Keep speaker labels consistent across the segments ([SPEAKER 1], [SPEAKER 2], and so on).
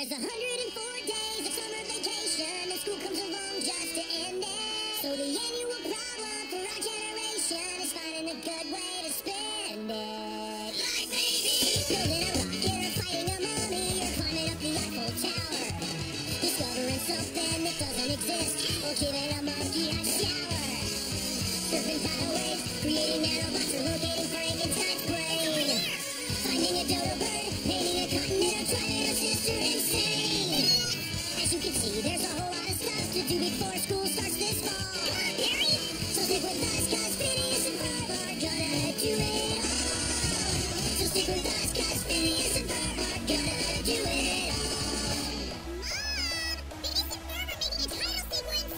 [SPEAKER 1] There's 104 days of summer vacation, and school comes along just to end it. So the annual problem for our generation is finding a good way to spend it. Like maybe building a rocket or fighting a mummy or climbing up the Eiffel Tower. Discovering something that doesn't exist or giving a monkey a shower. Surfing tidal waves, creating nanobots or locating Frankenstein's brain. Finding a dodo bird, painting a continent or trying a sister insane. As you can see, there's a whole lot of stuff to do before school starts this fall. So stick with us, cause Phineas and Ferb are gonna do it all. So stick with us, cause Phineas and Ferb are gonna do it all. Mom! Phineas and Ferb are making a title sequence!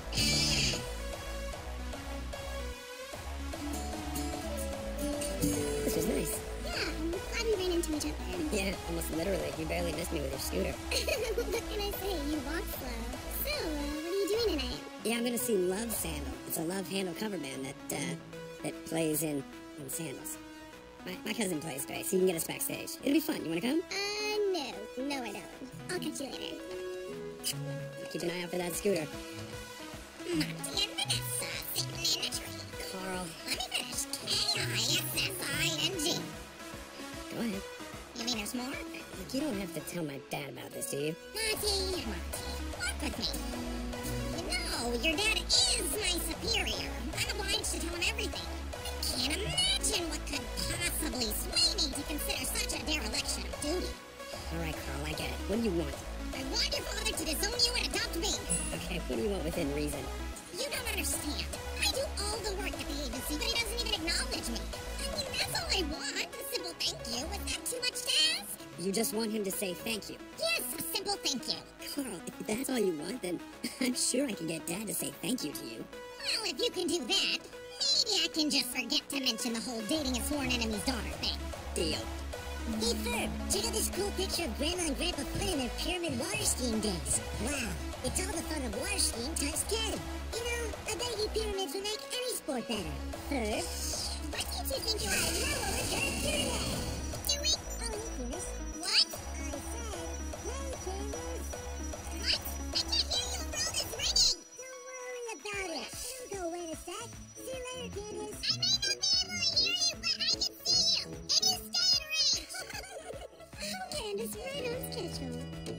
[SPEAKER 2] This was nice.
[SPEAKER 1] Yeah, I'm glad we ran into each other.
[SPEAKER 2] Yeah, almost literally. You barely missed me with your scooter.
[SPEAKER 1] What can I say? You walk slow. So, what are you doing tonight?
[SPEAKER 2] Yeah, I'm gonna see Love Sandal. It's a Love Handle cover band that plays in sandals. My cousin plays today, so you can get us backstage. It'll be fun. You wanna come?
[SPEAKER 1] No. No, I don't. I'll catch you later.
[SPEAKER 2] Keep an eye out for that scooter.
[SPEAKER 1] Monty and Vanessa sitting in a tree.
[SPEAKER 2] Carl.
[SPEAKER 1] Let me finish. K-I-S-S-I-N-G.
[SPEAKER 2] Go ahead.
[SPEAKER 1] You mean there's more?
[SPEAKER 2] Look, you don't have to tell my dad about this, do you?
[SPEAKER 1] Monty, walk with me. You know, your dad is my superior. I'm obliged to tell him everything. I can't imagine what could possibly sway me to consider such a dereliction of duty.
[SPEAKER 2] All right, Carl, I get it. What do you want?
[SPEAKER 1] I want your father to disown you and adopt me.
[SPEAKER 2] Okay, what do you want within reason?
[SPEAKER 1] You don't understand. I do all the work at the agency, but he doesn't even acknowledge me. I mean, that's all I want. A simple thank you. Was that too much to ask?
[SPEAKER 2] You just want him to say thank you.
[SPEAKER 1] Yes, a simple thank you.
[SPEAKER 2] Carl, if that's all you want, then I'm sure I can get Dad to say thank you to you.
[SPEAKER 1] Well, if you can do that, maybe I can just forget to mention the whole dating a sworn enemy's daughter thing.
[SPEAKER 2] Deal.
[SPEAKER 1] Hey, Ferb, check out this cool picture of Grandma and Grandpa Flynn in their pyramid water skiing days. Wow, it's all the fun of water skiing times 10. You know, I bet you pyramids would make any sport better. Ferb, what did you think you are? No, let's go pyramid. Do we? Oh, hey, Candace. What? I said, hey, Candace. What? I can't hear you over all this ringing. Don't worry about it. It'll go away in a sec. See you later, Candace. I may not be able to hear you, but I can see you. And you stay in range. Oh, Candace, right on schedule.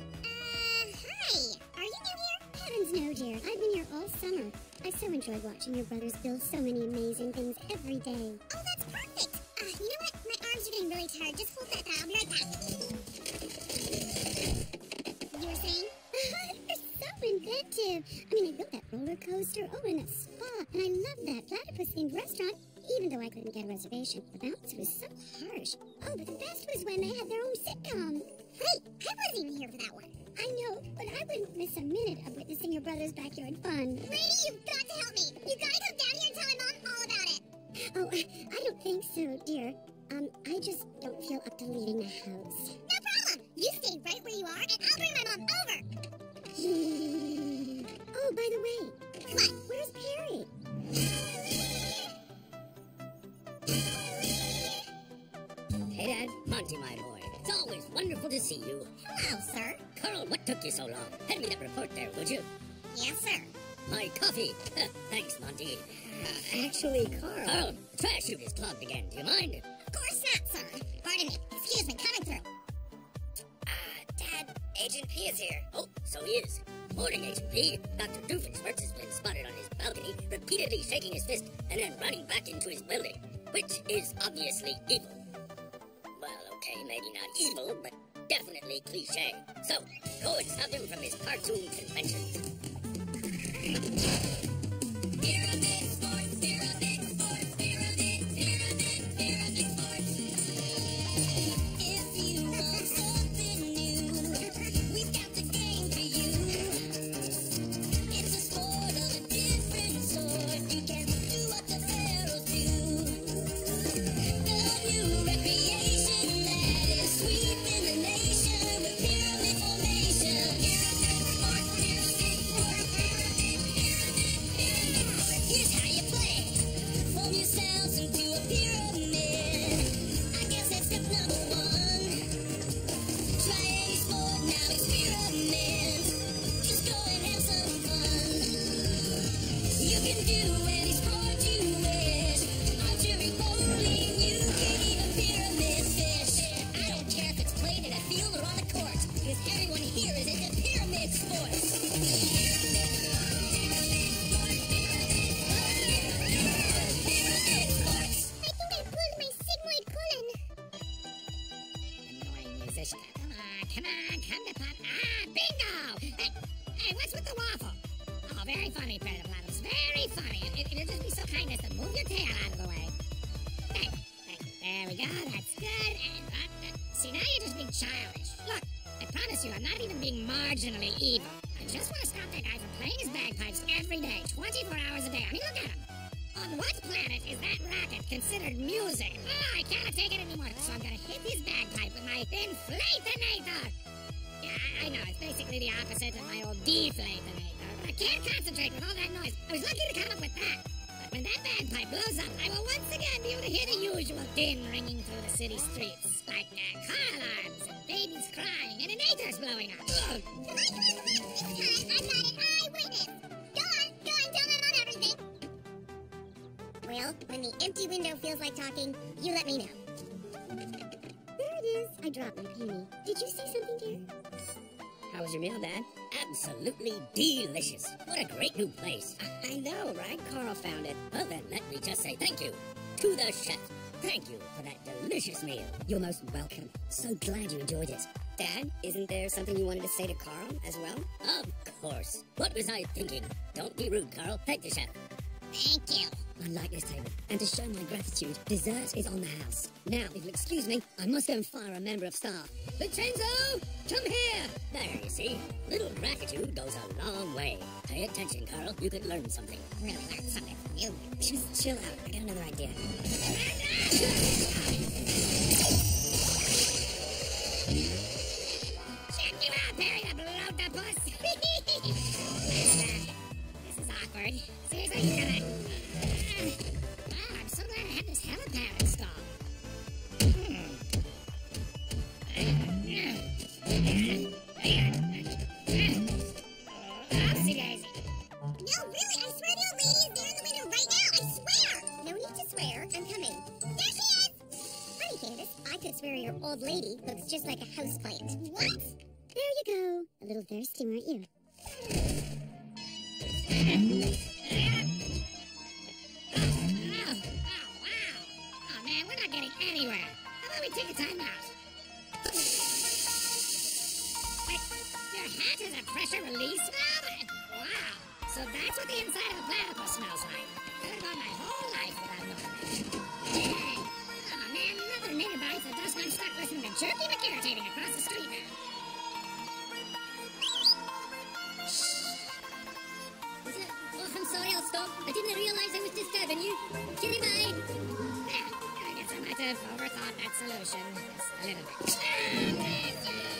[SPEAKER 1] Hi. Are you new here? Heavens no, dear. I've been here all summer. I so enjoyed watching your brothers build so many amazing things every day. Oh, that's perfect. You know what? My arms are getting really tired. Just hold that thought. I'll be right back. You were saying? You're so inventive. I mean, I built that roller coaster over in a spa, and I love that platypus-themed restaurant, even though I couldn't get a reservation. The balance was so harsh. Oh, but the best was when they had their own sitcom. Wait, I wasn't even here for that one. I know, but I wouldn't miss a minute of witnessing your brother's backyard fun. Lady, you've got to help me. You gotta come down here and tell my mom all about it. Oh, I don't think so, dear. I just don't feel up to leaving the house. No problem. You stay right where you are, and I'll bring my mom over. Oh, by the way. What? Where's Perry?
[SPEAKER 2] Hey, Dad. Monty, my boy. It's always wonderful to see you.
[SPEAKER 1] Hello, sir.
[SPEAKER 2] Carl, what took you so long? Hand me that report there, would you?
[SPEAKER 1] Yes, sir.
[SPEAKER 2] My coffee. Thanks, Monty. Actually, Carl...
[SPEAKER 1] Oh.
[SPEAKER 2] the trash chute is clogged again. Do you mind?
[SPEAKER 1] Of course not, sir. Pardon me. Excuse me, coming through.
[SPEAKER 2] Dad, Agent P is here. Oh, so he is. Morning, Agent P. Dr. Doofenshmirtz has been spotted on his balcony, repeatedly shaking his fist and then running back into his building, which is obviously evil. Well, okay, maybe not evil, but definitely cliché. So, go and stop him from his cartoon convention. Pyramid sports, pyramid sports, pyramid, pyramid, pyramid sports. If you want something new, we've got the game for you. It's a sport of a different sort. You can do what the pharaohs do. The new recreation that is sweeping the nation with pyramid formation. Pyramid sports, pyramid sports, pyramid, pyramid, pyramid.
[SPEAKER 1] come on, come to Pop. Bingo! Hey, what's with the waffle? Oh, very funny, Predator Platypus. Very funny. If you'll just be so kind as to move your tail out of the way. Hey, there we go. That's good. And see, now you're just being childish. Look, I promise you, I'm not even being marginally evil. I just want to stop that guy from playing his bagpipes every day, 24 hours a day. I mean, look at him. On what planet is that racket considered music? Oh, I can't take it anymore, so I'm gonna hit his bagpipe with my inflatinator. Yeah, I know, it's basically the opposite of my old deflatinator, but I can't concentrate with all that noise. I was lucky to come up with that. But when that bagpipe blows up, I will once again be able to hear the usual din ringing through the city streets, like car alarms and babies crying and inators blowing up. Ugh.
[SPEAKER 2] Because I'm not an eyewitness. Go on, tell them about everything.
[SPEAKER 1] Well, when the empty window feels like talking, you let me know. There it is. I dropped my penny. Did you see something, dear?
[SPEAKER 3] How was your meal, Dad? Absolutely delicious. What a great new place. I know, right? Carl found it. Well, then let me just say thank you to the chef. Thank you for that delicious meal. You're most welcome. So glad you enjoyed it. Dad, isn't there something you wanted to say to Carl as well? Of course. What was I thinking? Don't be rude, Carl. Thank the chef.
[SPEAKER 1] Thank you.
[SPEAKER 3] I like this table, and to show my gratitude, dessert is on the house. Now, if you'll excuse me, I must go and fire a member of staff. Vincenzo, come here! There, you see, little gratitude goes a long way. Pay attention, Carl. You could learn something.
[SPEAKER 1] Really learn something from you.
[SPEAKER 3] Just chill out. I got another idea.
[SPEAKER 1] Check you out, Barry the Blow-the-Puss. This is awkward. Seriously, you gotta... Wow, I'm so glad I had this helipad installed. Oopsie daisy.
[SPEAKER 2] No, really, I swear the old lady is there in the window right now. I swear.
[SPEAKER 1] No need to swear. I'm coming.
[SPEAKER 2] There she is.
[SPEAKER 1] Funny, Candace. I could swear your old lady looks just like a houseplant.
[SPEAKER 2] What?
[SPEAKER 1] There you go. A little thirsty, weren't you? Oh, man, we're not getting anywhere. How about we take a time out? Wait, your hat is a pressure release valve? Wow, so that's what the inside of a platypus smells like. I could have gone my whole life without knowing that. Dang. Oh, man, another native bite that does not stop listening to Jerky McIrritating across the street now.
[SPEAKER 3] I'm sorry, I'll stop. I didn't realize I was disturbing you. Kitty bye.
[SPEAKER 1] I guess I might have overthought that solution just a little bit.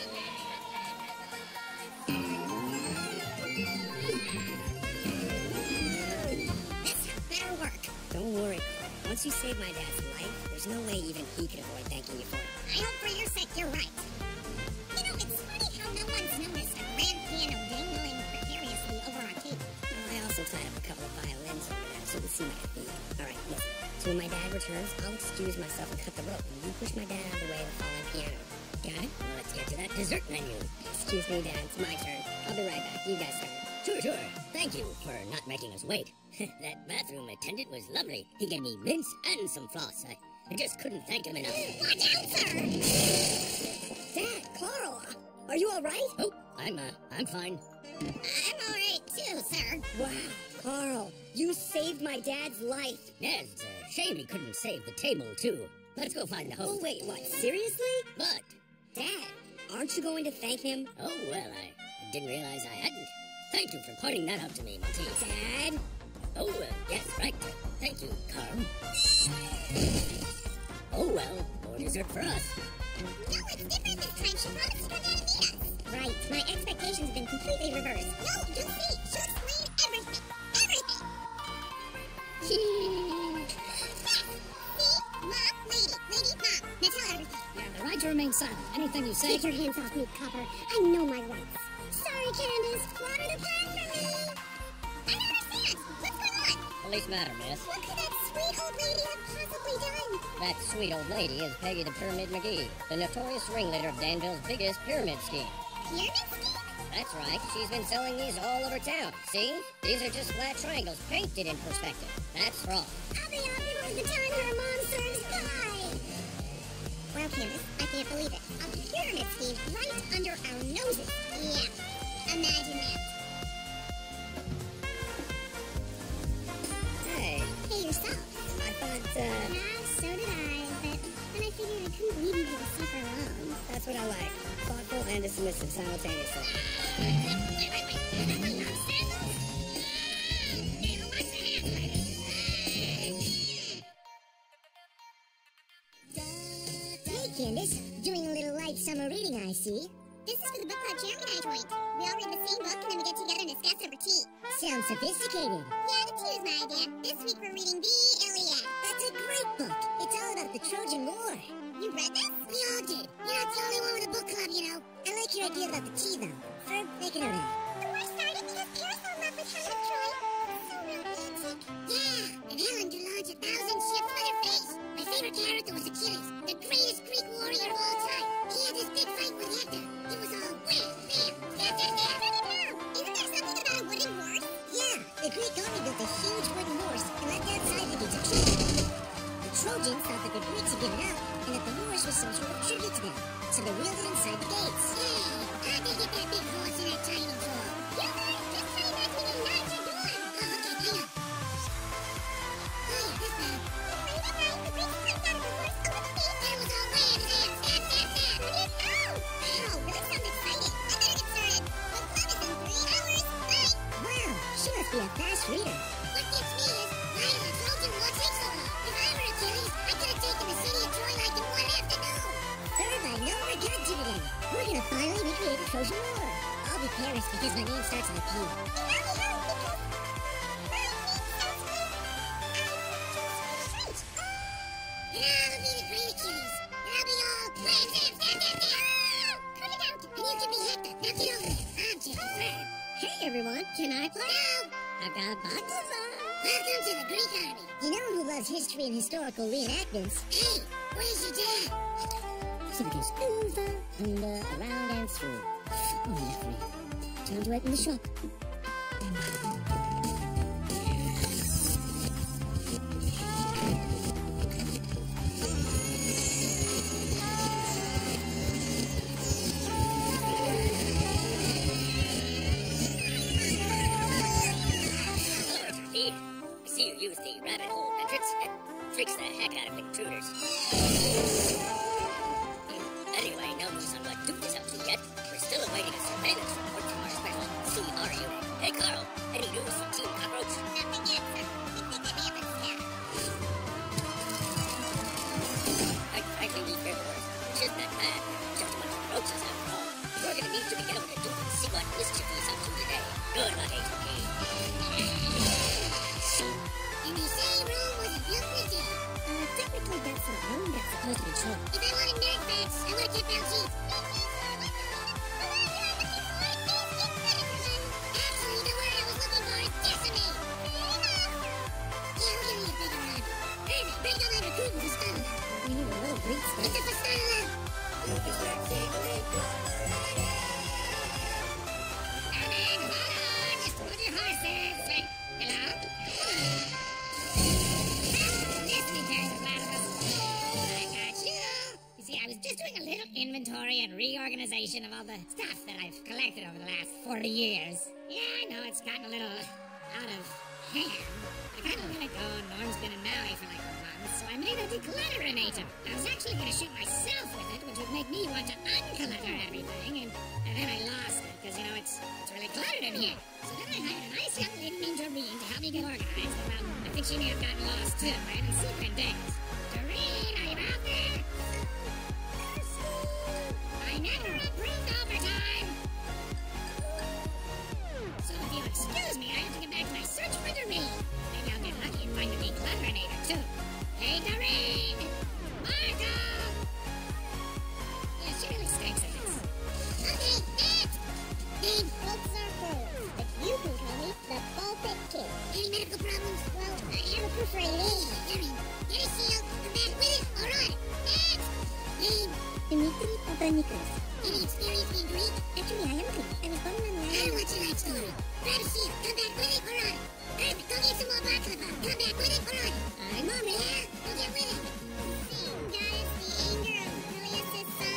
[SPEAKER 1] This better work.
[SPEAKER 3] Don't worry, Carl. Once you saved my dad's life, there's no way even he could avoid thanking you for it.
[SPEAKER 1] I hope for your sake you're right.
[SPEAKER 2] You know, it's funny how no one's noticed a grand piano dangling precariously over our table.
[SPEAKER 3] I also tied up a couple of violins over there so we see my feet. Alright, listen. So when my dad returns, I'll excuse myself and cut the rope, and you push my dad out of the way of the fallen piano. Got it? Well, let's get to that dessert menu. Excuse me, Dad. It's my turn. I'll be right back. You guys start. Sure. Thank you for not making us wait. That bathroom attendant was lovely. He gave me mints and some floss. I just couldn't thank him enough.
[SPEAKER 2] Watch out, sir!
[SPEAKER 3] Dad, Carl, are you all right? Oh, I'm fine.
[SPEAKER 2] I'm all right, too, sir.
[SPEAKER 3] Wow, Carl, you saved my dad's life.
[SPEAKER 4] Yeah, it's a shame he couldn't save the table, too. Let's go find the host.
[SPEAKER 3] Oh, wait, what, seriously?
[SPEAKER 4] What?
[SPEAKER 3] Dad, aren't you going to thank him?
[SPEAKER 4] Oh, well, I didn't realize I hadn't. Thank you for pointing that out to me, Monty.
[SPEAKER 3] Dad?
[SPEAKER 4] Oh, yes, right. Thank you, Carl. Oh, well, more dessert for us.
[SPEAKER 2] No, it's different this time. She promised to come down and meet us.
[SPEAKER 1] Right, my expectations have been completely reversed.
[SPEAKER 2] No, you see, she'll explain everything. Everything. Yes. See? Mom, lady, mom. Now tell everything.
[SPEAKER 1] You have the right to remain silent. Anything you say...
[SPEAKER 2] Take your hands off me, Copper. I know my rights. Sorry, Candace. Water the plant for me. I don't understand. What's going on?
[SPEAKER 4] Police matter, miss.
[SPEAKER 2] What could that sweet old lady have possibly done?
[SPEAKER 4] That sweet old lady is Peggy the Pyramid McGee, the notorious ringleader of Danville's biggest pyramid scheme.
[SPEAKER 2] Pyramid scheme?
[SPEAKER 4] That's right. She's been selling these all over town. See? These are just flat triangles painted in perspective. That's fraud.
[SPEAKER 2] I'll be off before the time her mom serves pie.
[SPEAKER 1] Well, Candace, I think can't believe it. A pyramid scheme right under our noses. Yeah, imagine that.
[SPEAKER 3] Hey,
[SPEAKER 1] Hey, yourself.
[SPEAKER 3] I thought,
[SPEAKER 1] Yeah, so did I, but then I figured I couldn't leave you to suffer alone.
[SPEAKER 3] that's what I like. Thoughtful and submissive simultaneously.
[SPEAKER 1] Hey, Candace. Doing a little light summer reading, I see. This is for the book club Jeremy and I joined. We all read the same book and then we get together and discuss over tea.
[SPEAKER 3] Sounds sophisticated.
[SPEAKER 1] Yeah, the tea is my idea. This week we're reading the Iliad.
[SPEAKER 3] That's a great book. It's all about the Trojan War.
[SPEAKER 1] You read this?
[SPEAKER 3] We all did. You're not the only one with a book club, you know. I like your idea about the tea, though. Ferb, make it out.
[SPEAKER 1] The war started because Paris fell in love with Helen of Troy. So romantic.
[SPEAKER 3] Yeah, and Helen could launch 1,000 ships by her face. My favorite character was Achilles, the greatest Greek warrior of all time. He had this big fight with Hector. It was all wham, bam, bam, bam, bam.
[SPEAKER 1] Isn't there something about a wooden horse?
[SPEAKER 3] Yeah, the Greek army built a huge wooden horse and left outside the gates of Troy. The Trojans thought that the Greeks had given up and that the horse was some sort of tribute to them, so they wheeled it inside the gates.
[SPEAKER 1] Hey, how'd they get that big horse in that tiny drawer? You guys just tell me that's when you knocked your door.
[SPEAKER 3] Oh, okay, hang on. Oh, yeah, this bad.
[SPEAKER 1] Late at night, the Greeks climbed out of the horse over the gate.
[SPEAKER 3] And it was all wham, bam, bam, bam, bam.
[SPEAKER 1] Ow! Wow, that sounds exciting. I better get started. Book club is in 3 hours. Bye.
[SPEAKER 3] Wow, she must be a fast reader.
[SPEAKER 1] What gets me is, why did the Trojan War take so long? If I were Achilles, I could have taken the city of Troy like in 1 afternoon.
[SPEAKER 3] Ferb, I know what I got to today. We're gonna finally recreate the Trojan War. I'll be Paris because my name starts with a P.
[SPEAKER 1] You know me, Helen, because my name starts with... French.
[SPEAKER 3] And I'll be the great Achilles. And I'll be all wham, bam, bam, bam, bam.
[SPEAKER 1] Cut it out.
[SPEAKER 3] And you can be Hector. Now get over it. I'm just Ferb. Hey, everyone. Can I play? No. I've got baklava. Welcome to the Greek army. You know who loves history and historical reenactments? Hey, where's your dad? So it goes over, under, around, and through. Oh, lovely. Time to open the shop. I see you use the rabbit hole entrance. It freaks the heck out of intruders. Anyway, no news on what Duke is up to yet. We're still awaiting a surveillance report from our special CR unit. Hey, Carl, any news from Team Cockroach?
[SPEAKER 1] Nothing yet, sir. We think they may have been scattered.
[SPEAKER 3] I frankly need paperwork. It's just that bad. Just a bunch of roaches after all. We're gonna need to get over to Duke and see what mischief he's up to today. Good luck, HOK.
[SPEAKER 1] And they say Rome was built in a day.
[SPEAKER 3] Technically that's not Rome. That's supposed to be true.
[SPEAKER 1] If I wanted nerd facts, I would have kept out cheap. Actually, the word I was looking for is decimate. Yeah, we'll give you a bigger run. Baby, bring on that recruiting for Stalin.
[SPEAKER 3] We need a little Greek stuff.
[SPEAKER 1] It's a for Stalin. Come on, hold on. Just hold your horses. Wait, hello? Listening to the loud of us. I got you. You see, I was just doing a little inventory and reorganization of all the stuff that I've collected over the last 40 years. Yeah, I know it's gotten a little out of hand. I kind of let it go. Norm's been in Maui for like a month, so I made a declutterinator. I was actually going to shoot myself with it, which would make me want to unclutter everything, and then I lost it, because, you know, it's really cluttered in here. So then I hired a nice young lady named Doreen to help me get organized. Well, I think she may have gotten lost too, right, in secret days. Doreen, are you out there? I never approved overtime! So if you'll excuse me, I have to get back to my search for Doreen. Maybe I'll get lucky and find the declutterinator too. Hey, Doreen! Martha! Yeah, she really stinks at this. Okay, next! Name, books are full, but you can call me the Pulpit Kid. Any medical problems? Well, I have a perforated. Doreen, get a seal, come back with it, or on it. Next! Name,
[SPEAKER 3] Dimitri Papanikos.
[SPEAKER 1] any experience being Greek?
[SPEAKER 3] Actually, I am Greek. I was born in
[SPEAKER 1] I don't want your life story. Grab a seal, come back with it, or on it. Herb, go get some more baklava. Come back with it, or on it.
[SPEAKER 3] I'm on it.
[SPEAKER 1] Yeah, go get with it. Same goddess, the anger of Julius' son.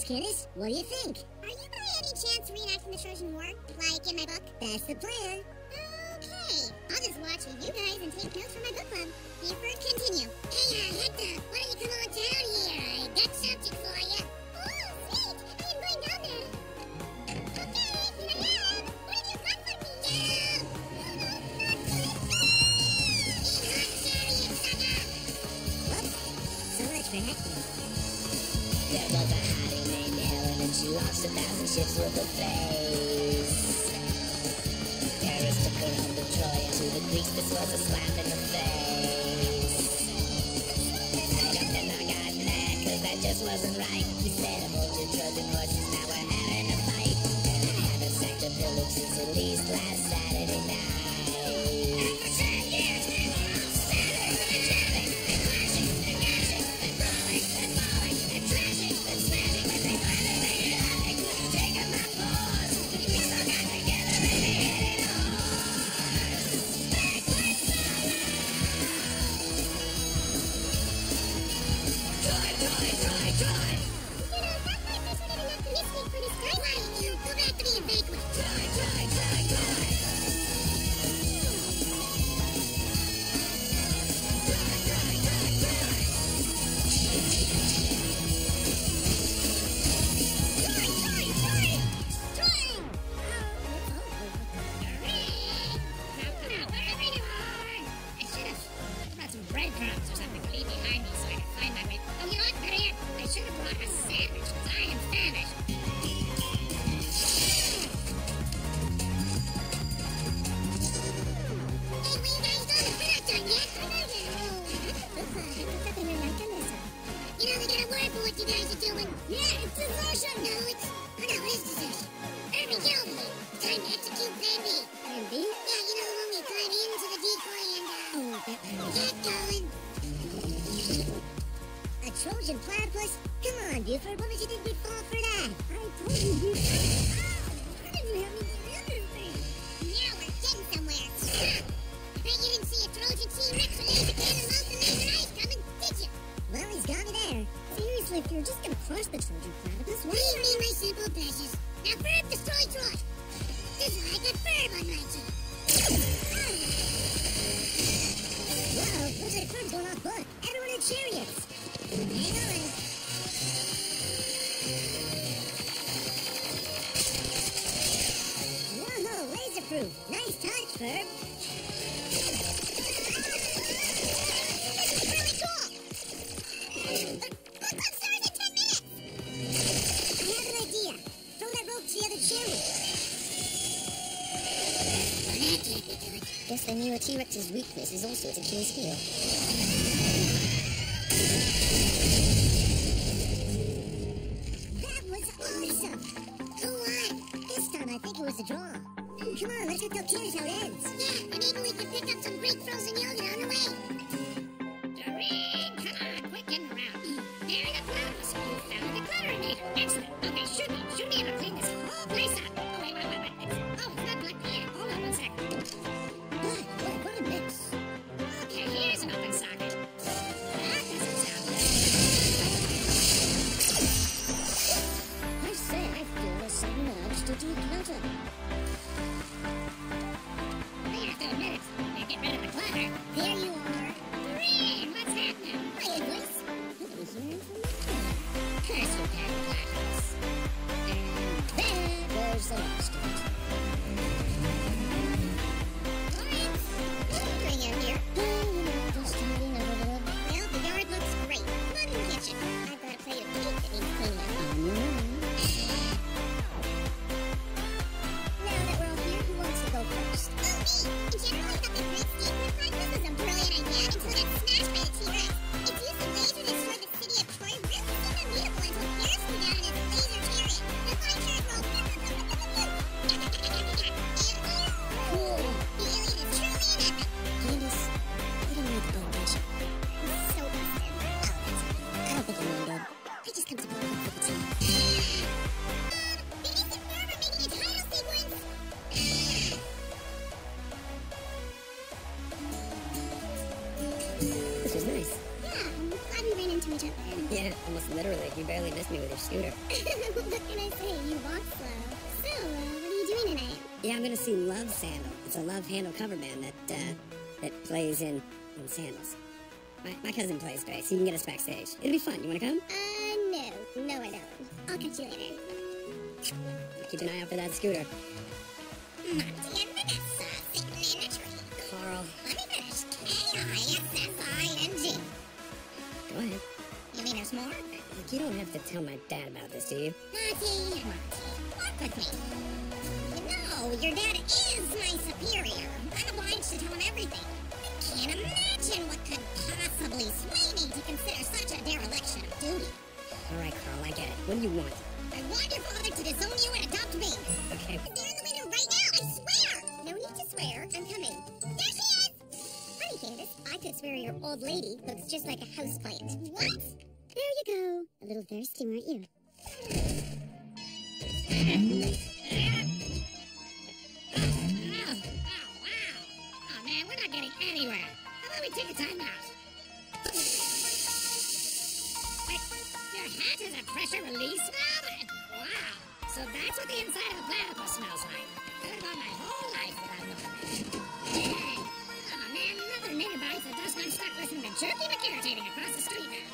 [SPEAKER 1] Candace. What do you think?
[SPEAKER 2] Are you by any chance reenacting the Trojan War, like in my book?
[SPEAKER 1] That's the plan.
[SPEAKER 2] Okay, I'll just watch you guys and take notes for my book club. Buford, continue. Hey, Hector, why don't you come on down here? I got something for you. Oh, sweet! I am going down there. Okay, here I am. What have you got for me? No, not good. In hot chariot, sucker!
[SPEAKER 3] Whoops. So much for Hector. There was a hottie named Helen, and she launched 1,000 ships with her face. Paris took her home to Troy, and to the Greeks this was a slap in the face. I got the knock out mad, 'cause that just wasn't right. He said, hold your Trojan horses, now we're having a fight. And I haven't sacked a village since at least last Saturday night.
[SPEAKER 4] Breadcrumbs or something to leave behind me so I can find my way. Oh, you know what? Better yet, I should have brought a sandwich, 'cause I am famished.
[SPEAKER 2] Hey, where you guys going? We're not done yet. You know, they got a word for what you guys are doing. Yeah, it's desertion. No, it's... Oh, no, it is desertion. Irving, get over here. Time to execute Plan B.
[SPEAKER 1] Plan B?
[SPEAKER 2] Yeah, you know the one where you climb into the decoy and, get going.
[SPEAKER 1] A Trojan platypus? Come on, Buford. What would you think we'd fall for that? I told you, Buford. Why didn't you help me get the other thing?
[SPEAKER 2] Now we're getting somewhere. I bet you didn't see a Trojan T-Rex with laser cannon mouth and laser eyes coming, did you?
[SPEAKER 1] Well, he's got me there. Seriously, if you're just gonna crush the Trojan platypus, why
[SPEAKER 2] Leave me my simple pleasures. Now, Ferb, destroy Troy. This is why I got Ferb on my team.
[SPEAKER 1] Whoa, looks like Ferb's going off book. Everyone in chariots. Hang on. Whoa, laser-proof. Nice touch, Ferb.
[SPEAKER 2] This is really cool. Book club starts in 10 minutes.
[SPEAKER 1] I have an idea. Throw that rope to the other chariot.
[SPEAKER 2] Well, that can't be good.
[SPEAKER 3] Guess they knew a T-Rex's weakness is also its Achilles heel.
[SPEAKER 1] That was awesome.
[SPEAKER 2] Who won?
[SPEAKER 1] This time I think it was a draw. Come on, let's go tell Candace how it ends.
[SPEAKER 2] Yeah, and maybe we could pick up some great frozen yogurt on the way.
[SPEAKER 4] Doreen, come on, quick, getting around. There the flowers. You found the declutterator. Excellent. Okay, should be able to clean this whole place up. Oh, wait. It's not plugged in. Hold on one second.
[SPEAKER 1] What a mix.
[SPEAKER 4] Okay, here's an open socket. That doesn't sound good.
[SPEAKER 1] I say I feel a sudden urge to declutter.
[SPEAKER 4] I have to admit it. You get rid of the clutter.
[SPEAKER 1] There you are.
[SPEAKER 4] Doreen, what's happening?
[SPEAKER 1] My invoice. What was your information?
[SPEAKER 4] Curse you, Dad Platypus.
[SPEAKER 1] And there goes the last of it.
[SPEAKER 2] Lawrence, what are you doing out here?
[SPEAKER 1] Just tidying up a little.
[SPEAKER 2] Well, the yard looks great. Come on in the kitchen. I've got a plate of cake that needs cleaning up.
[SPEAKER 1] On your own. Now that we're all here, who wants to go first?
[SPEAKER 2] Oh, me! In general, I thought the great steamboat platypus was a brilliant idea until it got smashed by the T-Rex. Its use of laser to destroy the city of Troy really seemed unbeatable until Paris flew down in his laser chariot. The flying chariot rolled.
[SPEAKER 1] Cool.
[SPEAKER 2] The alien is truly an epic.
[SPEAKER 1] Candace, you didn't read the book, did you?
[SPEAKER 2] It's so busted. Oh, that's
[SPEAKER 1] I don't think you really did.
[SPEAKER 2] I just come to book club for the team. Phineas and Ferb are making a title sequence.
[SPEAKER 3] This was nice.
[SPEAKER 2] Yeah, I'm glad we ran into
[SPEAKER 1] to each other.
[SPEAKER 3] Yeah, almost literally. You barely missed me with your scooter.
[SPEAKER 1] What can I say? You walk slow. So, what are you doing tonight?
[SPEAKER 3] Yeah, I'm gonna see Love Sandal. It's a Love Handle cover band that plays in sandals. My cousin plays bass. He can get us backstage. It'll be fun. You wanna come?
[SPEAKER 1] No. No, I don't. I'll catch you later.
[SPEAKER 3] Keep an eye out for that scooter.
[SPEAKER 4] Monty and Vanessa, sitting in a tree.
[SPEAKER 3] Carl.
[SPEAKER 4] Let me finish. K-I-S-S-I-N-G.
[SPEAKER 3] Go ahead.
[SPEAKER 4] You mean there's more?
[SPEAKER 3] Look, you don't have to tell my dad about this, do you?
[SPEAKER 4] Monty, walk with me. You know, your dad is my superior. I'm obliged to tell him everything. I can't imagine what could possibly sway me to consider such a dereliction of duty.
[SPEAKER 3] All right, Carl, I get it. What do you want?
[SPEAKER 4] I want your father to disown you and adopt me.
[SPEAKER 3] Okay.
[SPEAKER 4] They're in the window right now, I swear!
[SPEAKER 1] No need to swear. I'm coming.
[SPEAKER 4] There she is!
[SPEAKER 1] Funny, Candace. I could swear your old lady looks just like a houseplant.
[SPEAKER 4] What?
[SPEAKER 1] There you go. A little thirsty, weren't you?
[SPEAKER 4] Oh, wow. Oh, man, we're not getting anywhere. How about we take a time out? Wait, your hat has a pressure release valve? Wow. So that's what the inside of a platypus smells like. Could have gone my whole life without knowing that. Dang. Oh, man, another nigger bites the dust I'm stuck listening to Jerky McIrritating across the street now.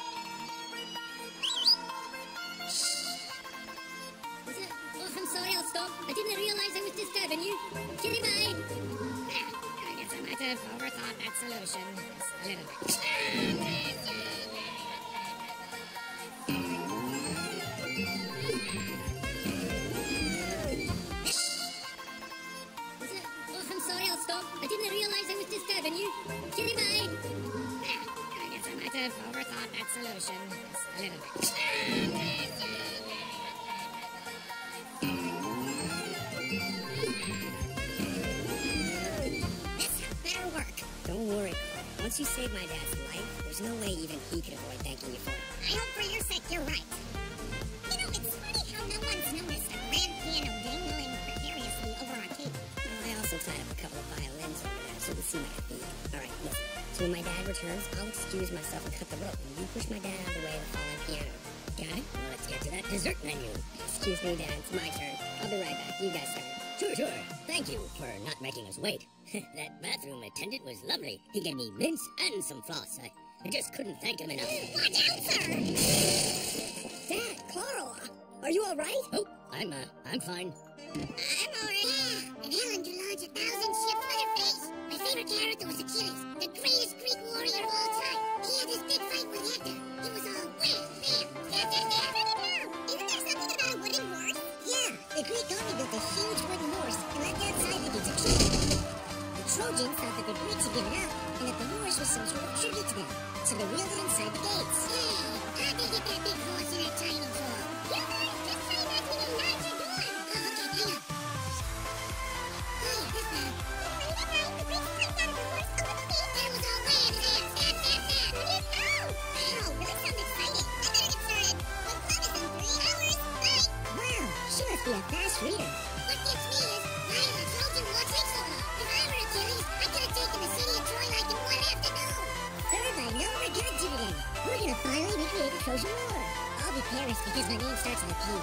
[SPEAKER 3] Oh, I'm sorry, I'll stop. I didn't realize I was disturbing you. Kitty bye.
[SPEAKER 4] Yeah, I guess I might have overthought that solution just a little bit.
[SPEAKER 3] Oh, I'm sorry, I'll stop. I didn't realize I was disturbing you. Kitty bye.
[SPEAKER 4] Yeah, I guess I might have overthought that solution just a little bit. This better work.
[SPEAKER 3] Don't worry, Carl. Once you saved my dad's life, there's no way even he could avoid thanking you for it.
[SPEAKER 4] I hope for your sake you're right. You know, it's funny how no one's noticed a grand piano dangling precariously over our table.
[SPEAKER 3] Well, I also tied up a couple of violins over there so we see my theme. All right, listen. So when my dad returns, I'll excuse myself and cut the rope, and you push my dad out of the way of the fallen piano. Got it? Well, let's get to that dessert menu. Excuse me, Dad. It's my turn. I'll be right back. You guys start.
[SPEAKER 5] Sure. Thank you for not making us wait. That bathroom attendant was lovely. He gave me mints and some floss. I just couldn't thank him enough.
[SPEAKER 4] Watch out, sir!
[SPEAKER 3] Dad, Carl, are you all right?
[SPEAKER 5] Oh, I'm fine.
[SPEAKER 4] I'm alright. And Helen to launch 1,000 ships by her face. My favorite character was Achilles, the greatest Greek warrior of all time. He had this big fight with Hector. It was all wham, bam, bam, bam, bam. Isn't there something about a wooden horse? Yeah, the Greek army built a huge wooden horse and left outside the gates of Troy. The Trojans thought that the Greeks had given up and that the horse was some sort of tribute to them. So they wheeled it inside the gates. Hey, how'd they get that big horse in that tiny troll? You guys just say that when you knock your door. Oh, okay, hang on. Oh, yeah, this man. The Greeks climbed out of the horse over the gate. That was all way in advance. That. Wow, really sounds exciting. I better get started. We'll close in 3 hours. Bye. Wow, she must be a fast reader. What gets me is, why is the Trojan war take so long? If I were Achilles, I could have taken the city of Troy like in 1 afternoon. Third, I know we're good today. We're gonna finally recreate the Trojan War. I'll be Paris because my name starts with a P.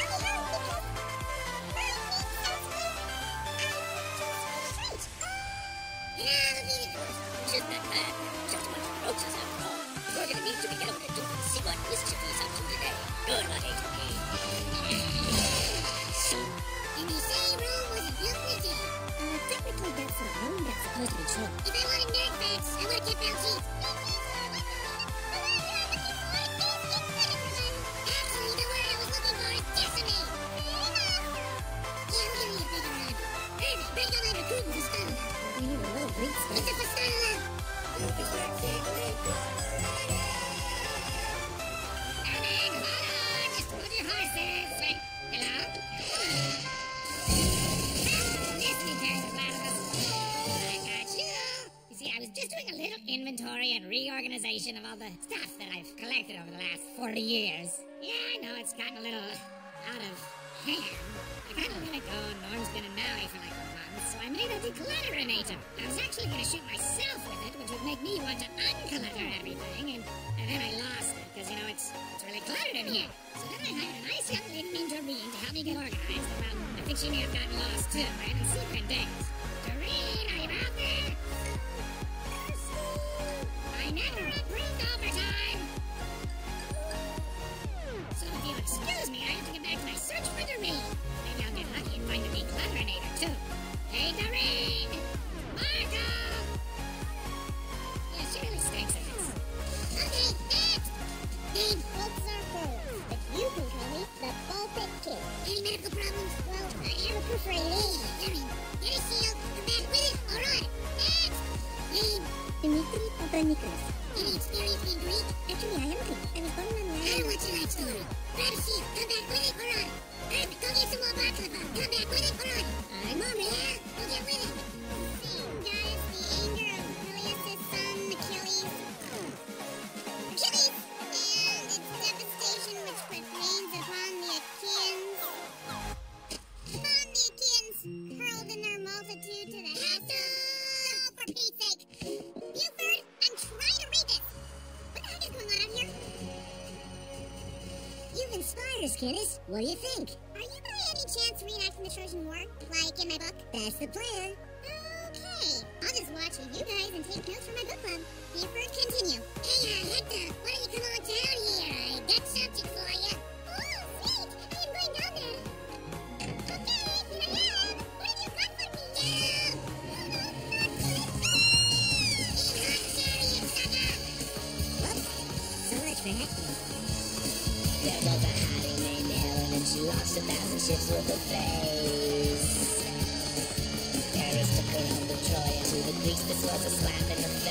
[SPEAKER 5] Isn't that bad? Just a bunch of roaches after all. We're gonna need to be out and do and see what mischief he's up to today. Good luck, H.O.P.
[SPEAKER 4] And they say Rome was a beautiful city.
[SPEAKER 1] Technically that's not wrong. That's supposed to be true.
[SPEAKER 4] If I wanted nerd facts, I would have kept Bouncy. Actually, the word I was looking for is decimate. Yeah, we'll give you a bigger run. Baby, break all that recruiting for style.
[SPEAKER 1] We need a little Greek stuff.
[SPEAKER 4] It's a for style. Come on, just hold your horses. Wait, hello? Listening to the platypus. I got you. You see, I was just doing a little inventory and reorganization of all the stuff that I've collected over the last 40 years. Yeah, I know it's gotten a little out of hand. I kind of let it go. Norm's been in Maui for like a month, so I made a declutterinator. I was actually going to shoot myself with it, which would make me want to unclutter everything, and then I in here. So then I hired a nice young lady named Doreen to help me get organized. Well, I think she may have gotten lost too, right? In secret days. Doreen, are you out there? I never approved overtime. So if you'll excuse me, I have to get back to my search for Doreen. Maybe I'll get lucky and find the declutterinator too. Hey, Doreen! Marco! Yeah, she really stinks at this.
[SPEAKER 1] Okay, next! Name folks are folks, but you can call me the Pulpit Kid.
[SPEAKER 2] Any medical problems?
[SPEAKER 1] Well, I have a perforated
[SPEAKER 2] Darren, get a shield, come back with it, or on. Next! Name,
[SPEAKER 1] Dimitri Papanikos.
[SPEAKER 2] any experience being Greek?
[SPEAKER 1] Actually, I am Greek. I was born in
[SPEAKER 2] I don't want your life story. Grab a shield, come back with it, or on. Herb, go get some more vodka. Come back with it, or on.
[SPEAKER 1] I'm on it.
[SPEAKER 2] Yeah, go get with it.
[SPEAKER 1] Same goddess, the anger of Peleus' son, Achilles.
[SPEAKER 2] Achilles!
[SPEAKER 1] And its devastation which put pains upon the Achaeans. Hurled in their multitude to the house.
[SPEAKER 2] Oh, for Pete's sake. Buford, I'm trying to read this. What the heck is going on out here?
[SPEAKER 1] You've inspired us, Candace. What do you think?
[SPEAKER 2] Are you by any chance reenacting the Trojan War, like in my book?
[SPEAKER 1] That's the plan.
[SPEAKER 2] Okay, I'll just watch you guys and take notes for my book club. Buford, continue. Hey, Hector, why don't you come on down here? I got something for you. Oh, sweet! I am going down there. Okay, here I am. What have you got for me? No, not good. In hot chariot, sucker!
[SPEAKER 1] Whoops. So much for hacking.
[SPEAKER 5] There was a hottie named Helen and she lost 1,000 ships with her face. Paris took her home to Troy and to the Greeks this was a slap in the face.